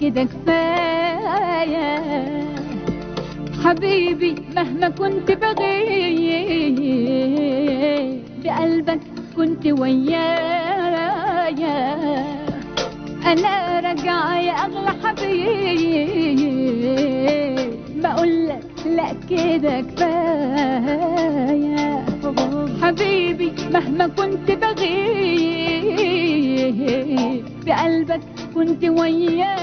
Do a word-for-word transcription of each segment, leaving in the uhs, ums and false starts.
كده كفاية حبيبي، مهما كنت بغيب بقلبك كنت ويايا. انا راجعة يا اغلى حبيب، بقولك لا كده كفاية حبيبي، مهما كنت بغيب بقلبك كنت ويايا.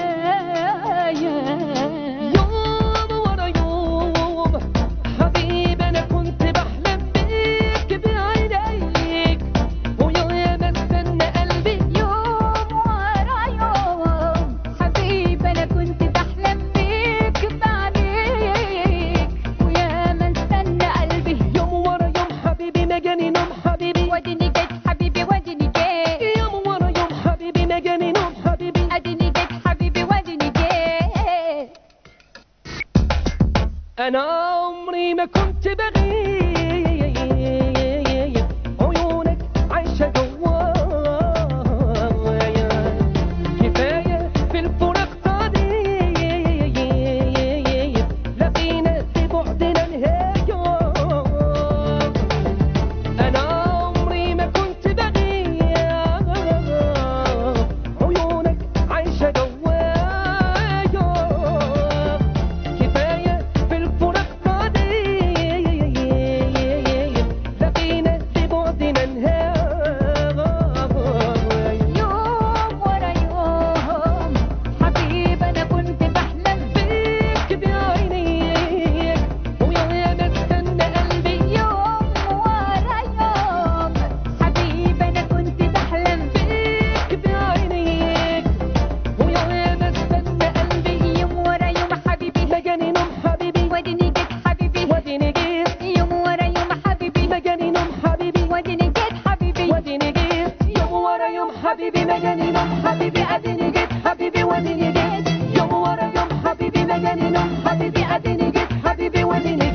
أنا عمري ما كنت بغيب، عيونك عايشة جوايا، كفاية في الفراق صديق، لقينا في بعدنا نهاية. أنا عمري ما كنت بغيب، عيونك عايشة جوايا، حبيبي مجانين حبيبي اديني جيت حبيبي واديني جيت، يوم ورا يوم حبيبي مجانين حبيبي اديني جيت حبيبي واديني